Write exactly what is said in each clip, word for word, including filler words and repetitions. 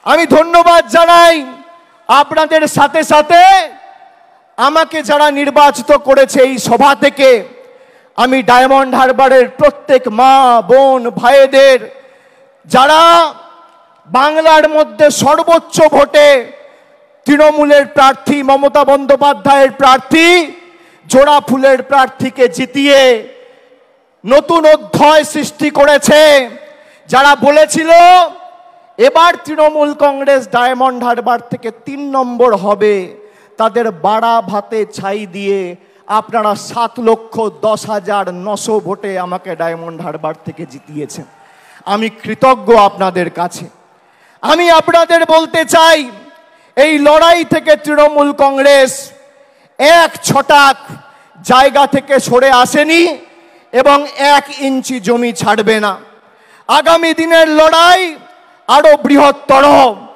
আমি ধন্যবাদ জানাই আপনাদের সাথে সাথে আমাকে যারা নির্বাচিত করেছে এই সভা থেকে। আমি ডায়মন্ড হারবারের প্রত্যেক মা বোন ভাইদের যারা বাংলার মধ্যে সর্বোচ্চ ভোটে তৃণমূলের প্রার্থী মমতা বন্দ্যোপাধ্যায়ের প্রার্থী জোড়া ফুলের প্রার্থীকে জিতিয়ে নতুন অধ্যায় সৃষ্টি করেছে, যারা বলেছিল এবার তৃণমূল কংগ্রেস ডায়মন্ড হারবার থেকে তিন নম্বর হবে, তাদের বাড়া ভাতে ছাই দিয়ে আপনারা সাত লক্ষ দশ হাজার নশো ভোটে আমাকে ডায়মন্ড হারবার থেকে জিতিয়েছেন। আমি কৃতজ্ঞ আপনাদের কাছে। আমি আপনাদের বলতে চাই, এই লড়াই থেকে তৃণমূল কংগ্রেস এক ছটাক জায়গা থেকে সরে আসেনি এবং এক ইঞ্চি জমি ছাড়বে না। আগামী দিনের লড়াই আরো বৃহত্তর।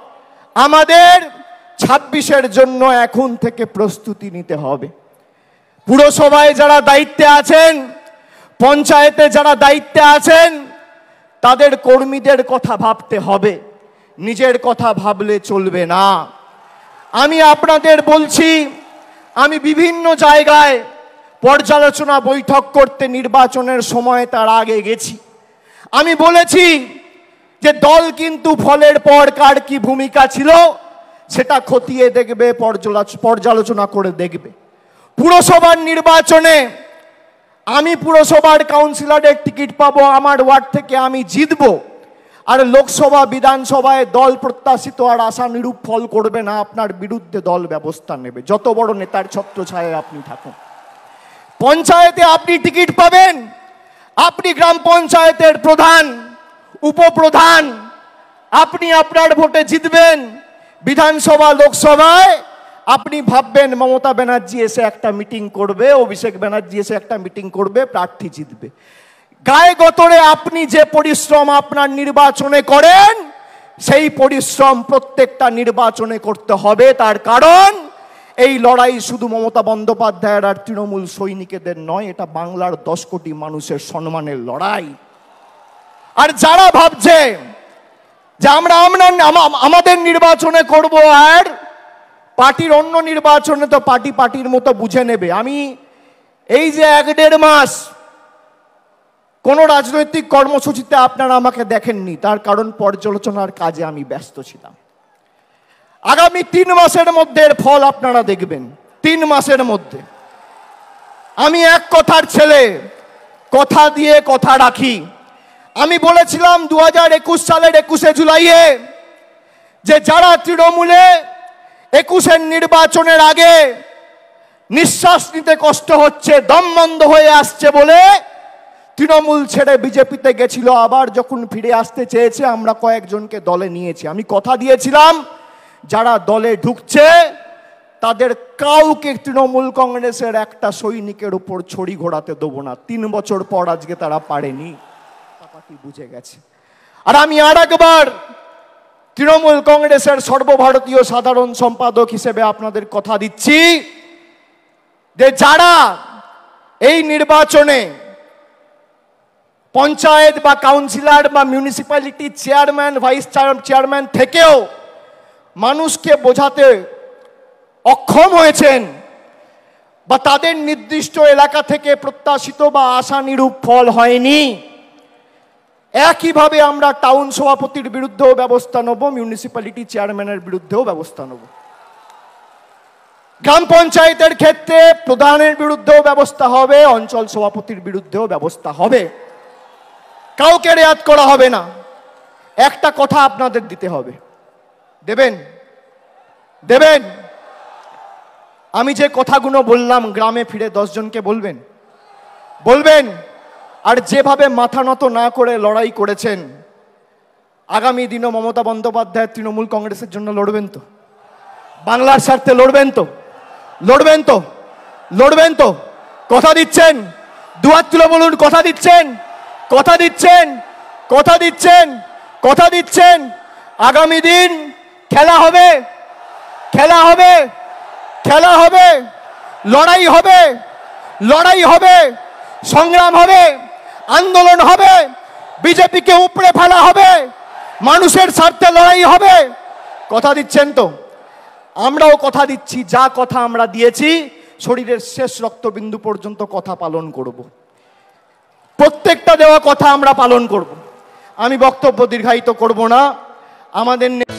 আমাদের ছাব্বিশের জন্য এখন থেকে প্রস্তুতি নিতে হবে। পুরসভায় যারা দায়িত্বে আছেন, পঞ্চায়েতে যারা দায়িত্বে আছেন, তাদের কর্মীদের কথা ভাবতে হবে, নিজের কথা ভাবলে চলবে না। আমি আপনাদের বলছি, আমি বিভিন্ন জায়গায় পর্যালোচনা বৈঠক করতে নির্বাচনের সময় তার আগে গেছি। আমি বলেছি যে দল কিন্তু ফলের পর কার কি ভূমিকা ছিল সেটা খতিয়ে দেখবে, পর্যালোচনা করে দেখবে। পুরসভার নির্বাচনে আমি পুরসভার কাউন্সিলরের টিকিট পাবো, আমার ওয়ার্ড থেকে আমি জিতবো, আর লোকসভা বিধানসভায় দল প্রত্যাশিত আর আশানুরূপ ফল করবে না, আপনার বিরুদ্ধে দল ব্যবস্থা নেবে, যত বড় নেতার ছত্রছায়ায় আপনি থাকুন। পঞ্চায়েতে আপনি টিকিট পাবেন, আপনি গ্রাম পঞ্চায়েতের প্রধান উপপ্রধান, আপনি আপনার ভোটে জিতবেন। বিধানসভা লোকসভায় আপনি ভাববেন মমতা ব্যানার্জি এসে একটা মিটিং করবে, অভিষেক ব্যানার্জি এসে একটা মিটিং করবে, প্রার্থী জিতবে। গায়ে গতরে আপনি যে পরিশ্রম আপনার নির্বাচনে করেন, সেই পরিশ্রম প্রত্যেকটা নির্বাচনে করতে হবে। তার কারণ এই লড়াই শুধু মমতা বন্দ্যোপাধ্যায়ের আর তৃণমূল সৈনিকদের নয়, এটা বাংলার দশ কোটি মানুষের সম্মানের লড়াই। আর যারা ভাবছে যে আমরা আমাদের নির্বাচনে করব আর পার্টির অন্য নির্বাচনে তো পার্টি পার্টির মতো বুঝে নেবে, আমি এই যে এক দেড় মাস কোনো রাজনৈতিক কর্মসূচিতে আপনারা আমাকে দেখেননি, তার কারণ পর্যালোচনার কাজে আমি ব্যস্ত ছিলাম। আগামী তিন মাসের মধ্যে এর ফল আপনারা দেখবেন। তিন মাসের মধ্যে আমি এক কথার ছেলে, কথা দিয়ে কথা রাখি। আমি বলেছিলাম দু হাজার একুশ সালের একুশে জুলাইয়ে যে যারা তৃণমূলে একুশের নির্বাচনের আগে নিঃশ্বাস নিতে কষ্ট হচ্ছে, দম বন্ধ হয়ে আসছে বলে তৃণমূল ছেড়ে বিজেপিতে গেছিল, আবার যখন ফিরে আসতে চেয়েছে আমরা কয়েকজনকে দলে নিয়েছি। আমি কথা দিয়েছিলাম যারা দলে ঢুকছে তাদের কাউকে তৃণমূল কংগ্রেসের একটা সৈনিকের উপর ছড়ি ঘোরাতে দেবো না। তিন বছর পর আজকে তারা পারেনি, পার্টি বুঝে গেছে। আর আমি আর একবার তৃণমূল কংগ্রেসের সর্বভারতীয় সাধারণ সম্পাদক হিসেবে আপনাদের কথা দিচ্ছি যে যারা এই নির্বাচনে পঞ্চায়েত বা কাউন্সিলর বা মিউনিসিপ্যালিটি চেয়ারম্যান ভাইস চেয়ারম্যান থেকেও মানুষকে বোঝাতে অক্ষম হয়েছেন বা তাদের নির্দিষ্ট এলাকা থেকে প্রত্যাশিত বা আশানুরূপ ফল হয়নি, একইভাবে আমরা টাউন সভাপতির বিরুদ্ধেও ব্যবস্থা নেব, মিউনিসিপ্যালিটি চেয়ারম্যানের বিরুদ্ধেও ব্যবস্থা নেব। গ্রাম পঞ্চায়েতের ক্ষেত্রে প্রধানের বিরুদ্ধেও ব্যবস্থা হবে, অঞ্চল সভাপতির বিরুদ্ধেও ব্যবস্থা হবে, কাউকে রেয়াত করা হবে না। একটা কথা আপনাদের দিতে হবে, দেবেন দেবেন আমি যে কথাগুলো বললাম গ্রামে ফিরে দশ জনকে বলবেন বলবেন আর যেভাবে মাথা নত না করে লড়াই করেছেন, আগামী দিনও মমতা বন্দ্যোপাধ্যায় তৃণমূল কংগ্রেসের জন্য লড়বেন তো? বাংলার স্বার্থে লড়বেন তো? লড়বেন তো? লড়বেন তো? কথা দিচ্ছেন? দুহাত তুলে বলুন কথা দিচ্ছেন? কথা দিচ্ছেন? কথা দিচ্ছেন? কথা দিচ্ছেন? আগামী দিন খেলা হবে, খেলা হবে, খেলা হবে, লড়াই হবে, লড়াই হবে, সংগ্রাম হবে, আন্দোলন হবে, বিজেপিকে উপড়ে ফেলা হবে, মানুষের স্বার্থে লড়াই হবে। কথা দিচ্ছেন তো? আমরাও কথা দিচ্ছি, যা কথা আমরা দিয়েছি শরীরের শেষ রক্তবিন্দু পর্যন্ত কথা পালন করব। প্রত্যেকটা দেওয়া কথা আমরা পালন করব। আমি বক্তব্য দীর্ঘায়িত করব না। আমাদের